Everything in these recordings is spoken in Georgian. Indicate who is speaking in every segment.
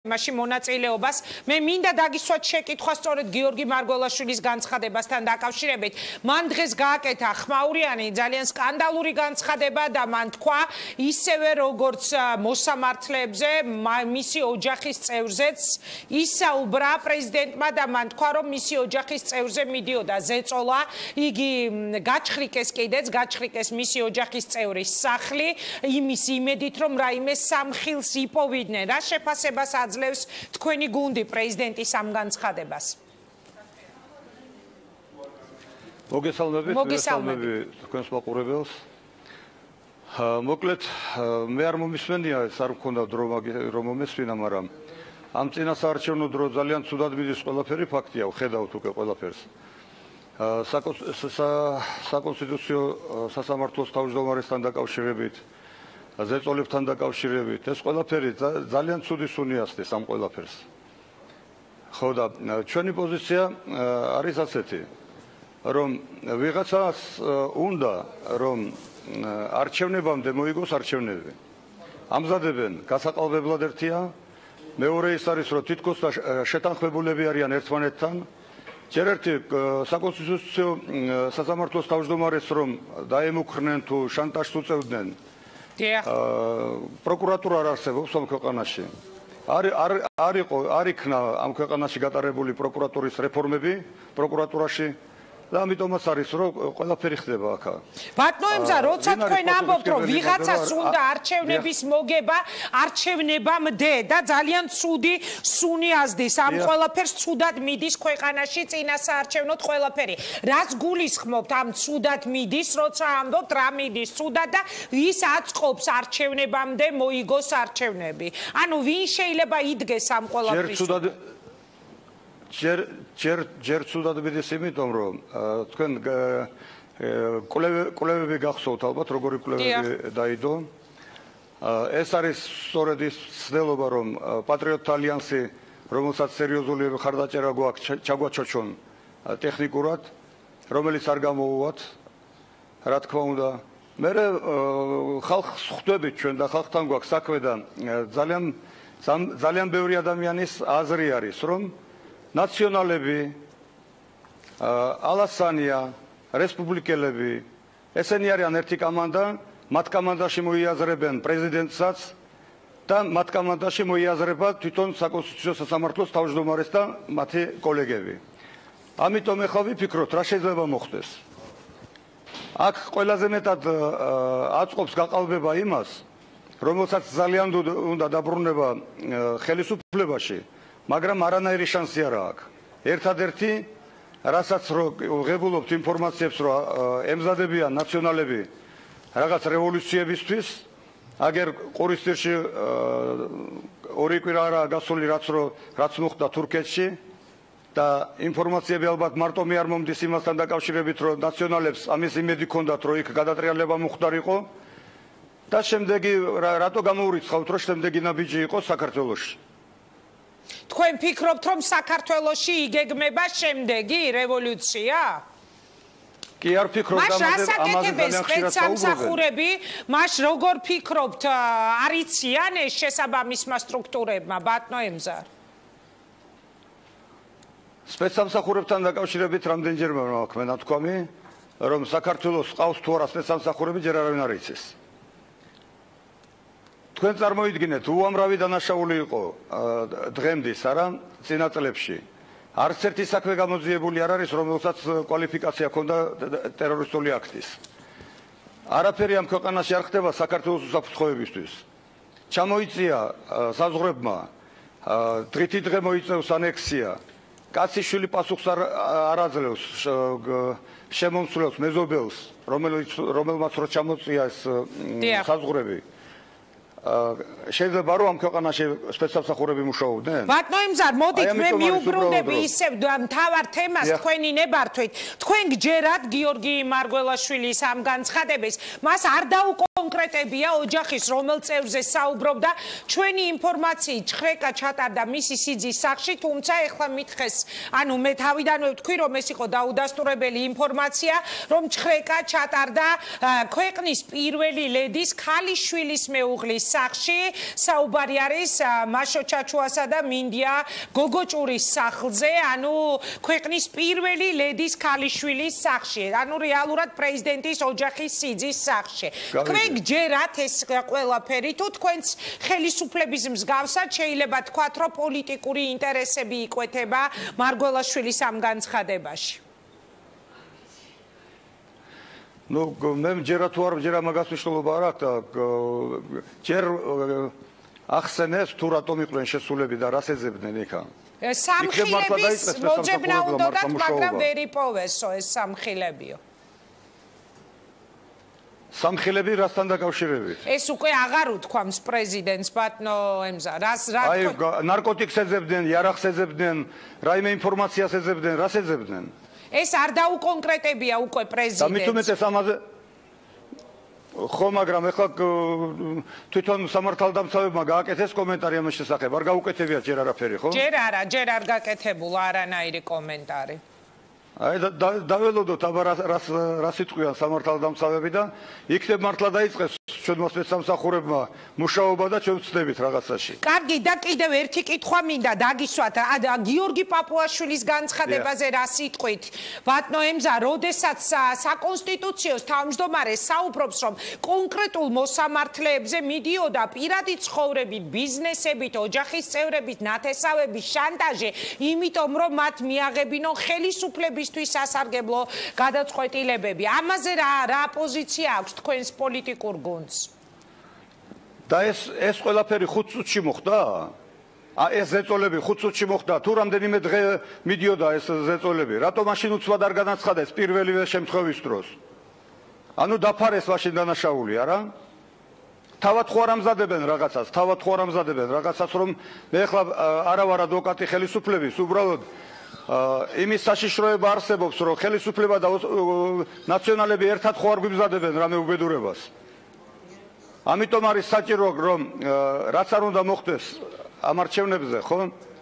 Speaker 1: მაშინ მონაწილეობას მე მინდა დაგისვათ შეკითხვა სწორედ გიორგი მარგველაშვილის განცხადებასთან დაკავშირებით. მან დღეს გააკეთა ხმაურიანი ძალიან სკანდალური განცხადება და მან თქვა ისევე როგორც მოსამართლეებზე, მისი ოჯახის წევრზეც ისაუბრა პრეზიდენტმა და მან თქვა რომ მისი ოჯახის წევრზე მიდიოდა ზეწოლა, იგი გაჩხრიკეს მისი ოჯახის წევრის სახლი, იმის იმედით რომ რაიმე სამხილს იპოვიდნენ. რა შეფასებას ძლევს თქვენი გუნდი პრეზიდენტის ამ განცხადებას.
Speaker 2: მოგესალმები თქვენს მაყურებელს. მოკლედ მე არ მომისმენია, ეს არ მქონდა დრო რომ მომესმინა, მაგრამ ამ წინასაარჩევნო დრო ძალიან ცუდად მიდის ყველაფერი, ფაქტია, ვხედავთ უკვე ყველაფერს. საკონსტიტუციო სასამართლოს თავმჯდომარესთან დაკავშირებით, ზეწოლებთან დაკავშირებით, ეს ყველაფერი ძალიან ცუდი სუნი ასდის ამ ყველაფერს. ხო და ჩვენი პოზიცია არის ასეთი, რომ ვიღაცას უნდა რომ არჩევნებამდე მოიგოს არჩევნები. ამზადებენ გასაყალბებლად ერთია, მეორე ის არის, რომ თითქოს შეთანხმებულები არიან ერთმანეთთან. ჯერ ერთი საკონსტიტუციო სასამართლოს თავმჯდომარეს რომ დაემუქრნენ თუ შანტაჟს უწევდნენ. პროკურატურა არ არსებობს ამ ქვეყანაში. არ იქნა ამ ქვეყანაში გატარებული პროკურატურის რეფორმები პროკურატურაში და ამიტომაც არის რომ ყველაფერი ხდება აქ.
Speaker 1: ბატონო, როცა თქვენ ამბობთ რომ ვიღაცას უნდა არჩევნების მოგება, არჩევნებამდე და ძალიან ცუდი სუნი ასდის, ამ ყველაფერს ცუდად მიდის ქვეყანაში წინასაარჩევნოთ ყველაფერი. რაც გულისხმობთ ამ ცუდად მიდის, როცა ამბობთ რა მიდის ცუდად და ვის აწყობს არჩევნებამდე მოიგოს არჩევნები. ანუ ვინ შეიძლება იდგეს ამ ყველაფრის? ჯერ ცუდად მიდის იმიტომ რომ თქვენ კვლევები გახსოვთ ალბათ როგორი კვლევები დაიდო. ეს არის სწორედ ის ცდელობა რომ პატრიოტთა ალიანსი, რომელსაც სერიოზული ხარდაჭერა გვაქვს, ჩაგვაჩოჩონ ტექნიკურად, რომელიც არ გამოუვათ, რა თქმა უნდა. მე ხალხს ხვდებით ჩვენ და ხალხთან გვაქვს საქმე და ძალიან ბევრი ადამიანის აზრი არის რომ ნაციონალები, ალასანია, რესპუბლიკელები, ესენი არიან ერთი კამანდა, მათ კამანდაში მოიაზრებენ პრეზიდენტსაც და მათ კამანდაში მოიაზრება თვითონ საკონსტიტუციო სასამართლოს თავმჯდომარეს და მათი კოლეგები. ამიტომ ეხლა ვიფიქროთ, რა შეიძლება მოხდეს. აქ ყველაზე მეტად აწყობს გაყალბება იმას, რომელსაც ძალიან უნდა დაბრუნება ხელისუფლებაში, მაგრამ არანაირი შანსი არ აქვს. ერთადერთი, რასაც ღებულობთ ინფორმაციებს, რომ ემზადებიან ნაციონალები რაღაც რევოლუციებისთვის, აგერ ყურისძირში ორი კვირა არა გასული რაც მოხდა თურქეთში და ინფორმაციები ალბათ მარტო მე არ მომდის იმასთან დაკავშირებით, რომ ნაციონალებს ამის იმედი ჰქონდათ, რომ იქ გადატრიალება მოხდარიყო და შემდეგი რატო გამოურიცხავთ, რომ შემდეგი ნაბიჯი იყოს საქართველოში. თქვენ ფიქრობთ რომ საქართველოში იგეგმება შემდეგი რევოლუცია?
Speaker 2: კი არ ფიქრობ ამაზე ძალიან ხშირად
Speaker 1: სამსახურები, მას როგორ ფიქრობთ არიციან ეს შესაბამისმა სტრუქტურებმა, ბატონო ემზარ?
Speaker 2: სპეცსამსახურებთან დაკავშირებით რამდენჯერმე მაქვს მე ნათქვამი, რომ საქართველოს ყავს თუ არა სპეცსამსახურები, ჯერ არავინ არ იცის. თქვენ წარმოიდგინეთ, უამრავი დანაშაული იყო დღემდის, არა, წინა წლებში. არც ერთი საქმე გამოძიებული არ არის, რომელსაც კვალიფიკაცია ჰქონდა ტერორისტული აქტის. არაფერი ამ ქვეყანაში არ ხდება საქართველოს უსაფრთხოებისთვის. ჩამოიწია საზღვრებმა, დღითი დღე მოიწევს ანექსია. კაციშვილი პასუხს არ აძლევს შემომსვლელს, მეზობელს, რომელმაც რო ჩამოწია ეს საზღვრები. შეიძლება რომ ამ ქვეყანაში სპეცსამსახურები მუშაობდნენ?
Speaker 1: ბატონო ემზარ, მოდით მე მიუბრუნდები ისევ მთავარ თემას თქვენი ნებართვით. თქვენ გჯერათ გიორგი მარგველაშვილის ამ განცხადებას, მას არ დაუკო
Speaker 3: კონკრეტებია ოჯახის რომელ წევრზე საუბრობდა ჩვენი ინფორმაციით ჭხრეკა ჩატარდა მისი სიძის სახლში თუმცა ეხლა მითხეს ანუ მე თავიდანვე ვთქვი რომ ეს იყო დაუდასტურებელი ინფორმაცია რომ ჭხრეკა ჩატარდა ქვეყნის პირველი ლედის ქალიშვილის მეუღლის სახლში საუბარი არის მაშო ჩაჩუასა და მინდია გოგოჭურის სახლზე ანუ ქვეყნის პირველი ლედის ქალიშვილის სახლში ანუ რეალურად პრეზიდენტის ოჯახის სიძის სახლში თქვენ გჯერათ ეს ყველაფერი თუ თქვენს ხელისუფლების მსგავსად შეიძლება თქვათ რომ პოლიტიკური ინტერესები იკვეთება მარგველაშვილის ამ განცხადებაში
Speaker 1: ну მე მჯერა თუ არ მჯერა მაგას მნიშვნელობა არ აქვს და ჯერ ახსენეს თუ რატომ იყვნენ შესულები და რას ეძებდნენ იქა
Speaker 3: სამხილების მოძებნა უნდათ მაგრამ ვერ იპოვესო ეს სამხილებიო
Speaker 1: სამხილები რასთან დაკავშირებით
Speaker 3: ეს უკვე აღარ უთქვამს პრეზიდენტს ბატონო ემზა რას რა
Speaker 1: აი ნარკოტიკს ეძებდნენ იარაღს ეძებდნენ რაიმე ინფორმაციას ეძებდნენ რას ეძებდნენ
Speaker 3: ეს არ დაუკონკრეტებია უკვე პრეზიდენტს
Speaker 1: და მithumet ეს ამაზე ხო მაგრამ ეხლა თვითონ სამართალდამცავებმა გააკეთეს კომენტარი ამის შესახებ არ გაუკეთებია ჯერ არაფერი ხო
Speaker 3: ჯერ არა ჯერ არ გაკეთებულა არანაირი კომენტარი
Speaker 1: აი დაველოდოთ აბა რას იტყვიან სამართალდამცავები და იქნებ მართლა დაიწყეს ჩვენმა სპეცსამსახურებმა მუშაობა და ჩვენ ვწდებით რაღაცაში.
Speaker 3: კარგი და კიდევ ერთი კითხვა მინდა დაგისვათ გიორგი პაპუაშვილის განცხადებაზე რა სიტყვით ბატონო ემზა როდესაც საკონსტიტუციო თავმჯდომარე საუბრობს რომ კონკრეტულ მოსამართლეებზე მიდიოდა პირადი ცხოვრებით ბიზნესებით ოჯახის წევრებით ნათესავების შანტაჟი იმიტომ რომ მათ მიაღებინონ ხელისუფლებისთვის სასარგებლო გადაწყვეტილებები ამაზე რა პოზიცია აქვს თქვენს პოლიტიკურ გუნდს
Speaker 1: და ეს ყველაფერი 5 წუთში მოხდა? ეს ზეწოლები 5 წუთში მოხდა? თუ რამდენიმე დღე მიდიოდა ეს ზეწოლები? რატომ მაშინ უცბად არ განაცხადა ეს პირველივე შემთხვევის დროს? ანუ დაფარეს მაშინ დანაშაული, არა? თავად ხო არ ამზადებენ რაღაცას, რომ მე ახლა არა ვარ ადვოკატი ხელისუფლების, უბრალოდ იმის საშიშროება არსებობს, რომ ხელისუფლება და ნაციონალები ერთად ხო არ გვიმზადებენ რამე უბედურებას. ამიტომ არის საჭირო რომ რაც არ უნდა მოხდეს ამ არჩევნებზე ხო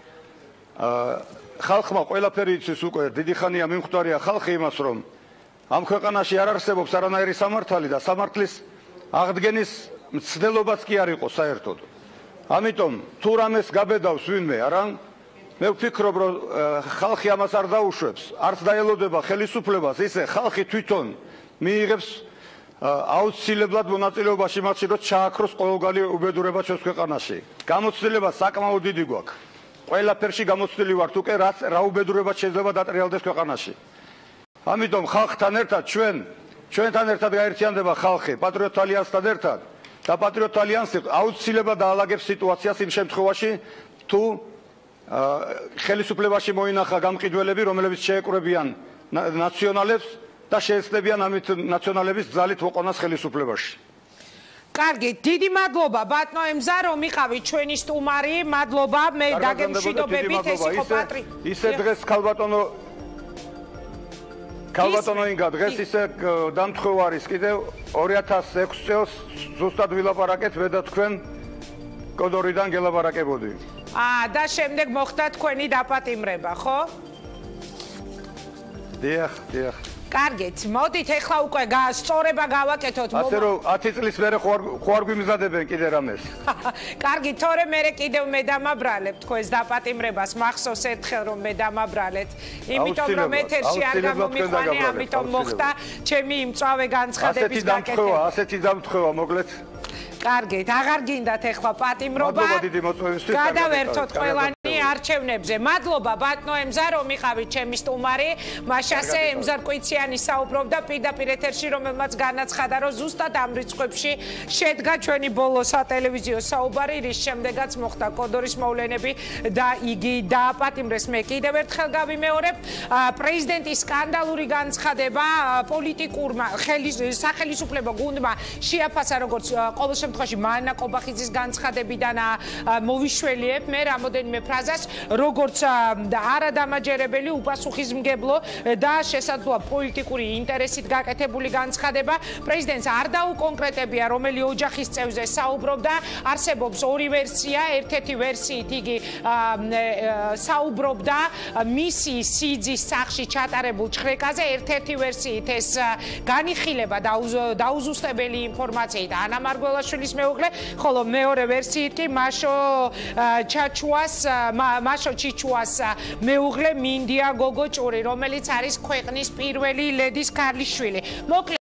Speaker 1: ხალხმა ყველაფერი იცის უკვე დიდი ხანია მიმხვდარია ხალხი იმას რომ ამ ქვეყანაში არ არსებობს არანაირი სამართალი და სამართლის აღდგენის მცდელობაც კი არ იყო საერთოდ ამიტომ თუ რამეს გაბედავს ვინმე არა მე ვფიქრობ რომ ხალხი ამას არ დაუშვებს არც დაელოდება ხელისუფლებას ისე ხალხი თვითონ მიიღებს აუცილებლად მონაწილეობაში მათში რომ ჩააქროს ყოველგვარი უბედურება ჩვენს ქვეყანაში. გამოცდილება საკმაოდ დიდი გვაქვს. ყველაფერში გამოცდილი ვართ უკვე რა უბედურება შეიძლება დატრიალდეს ქვეყანაში. ამიტომ ხალხთან ერთად ჩვენთან ერთად გაერთიანდება ხალხი პატრიოტ ალიანსთან ერთად და პატრიოტ ალიანსი აუცილებლად დაალაგებს სიტუაციას იმ შემთხვევაში თუ ხელისუფლებაში მოინახა გამყიდველები რომლებიც შეეკრებიან ნაციონალებს და შეეცდებიან ამით ნაციონალების ძალით მოყონას ხელისუფლებაში.
Speaker 3: კარგი, დიდი მადლობა ბატონო ემზა რომ იყავით ჩვენი სტუმარი, მადლობა მე დაგემშვიდობებით ეს იყო პატრი.
Speaker 1: ისე დღეს ქალბატონო ინგა დღეს ისე დამთხევ არის კიდევ 2006 წელს ზუსტად ვილაპარაკეთ მე და თქვენ კოდორიდან გელაპარაკებოდი.
Speaker 3: და შემდეგ მოხდა თქვენი დაპატიმრება, ხო?
Speaker 1: დიახ.
Speaker 3: კარგით, მოდით ახლა უკვე სწორება გავაკეთოთ.
Speaker 1: ასე რომ 10 წლის მერე ხო არ გვიმზადებენ კიდე რამეს.
Speaker 3: კარგი, თორე მერე კიდევ მე დამაბრალებ თქვენს დაპატიმრებას, მახსოვს ერთხელ რომ მე დამაბრალეთ. იმიტომ რომ ეთერში არ გამომიყვანე, ამიტომ მოხდა ჩემი იმწვავე განცხადების გაკეთება.
Speaker 1: ასეთი დამთხევა მოგლეთ.
Speaker 3: კარგით, აღარ გინდათ ახლა პატიმრობა. გადავერთოთ ყველანი არჩევნებზე. მადლობა ბატონო ემზა რომ იყავით ჩემი სტუმარი. მაშასე ემზარკვიციანი საუბრობდა პირდაპირ ეთერში რომელმაც განაცხადა რომ ზუსტად ამ რიცხვებში შედგა ჩვენი ბოლო სატელევიზიო საუბარი რის შემდეგაც მოხდა კოდორის მოვლენები და იგი დააპატიმრეს. მე კიდევ ერთხელ გავიმეორებ პრეზიდენტის სკანდალური განცხადება პოლიტიკურმა სახელისუფლებო გუნდმა შეაფასა როგორც ყოველ შემთხვევაში მანა კობახიძის განცხადებიდან მოვიშველიებ მე რამოდენიმე ფრაზას ჩაჩვას როგორც არადამაჯერებელი უპასუხისმგებლო და შესაძლოა პოლიტიკური ინტერესით გაკეთებული განცხადება. პრეზიდენტს არ დაუკონკრეტებია, რომელი ოჯახის წევრზე საუბრობდა. არსებობს ორი ვერსია, ერთ-ერთი ვერსიით იგი საუბრობდა მისი სიძის სახლში ჩატარებულ ჩხრეკაზე, ერთ-ერთი ვერსიით ეს განიხილება დაუზუსტებელი ინფორმაციით ანა მარგველაშვილის მეუღლე, ხოლო მეორე ვერსიით კი მაშო ჩიჩუას მეუღლე მინდია გოგოჭური, რომელიც არის ქვეყნის პირველი ლედის ქალიშვილი.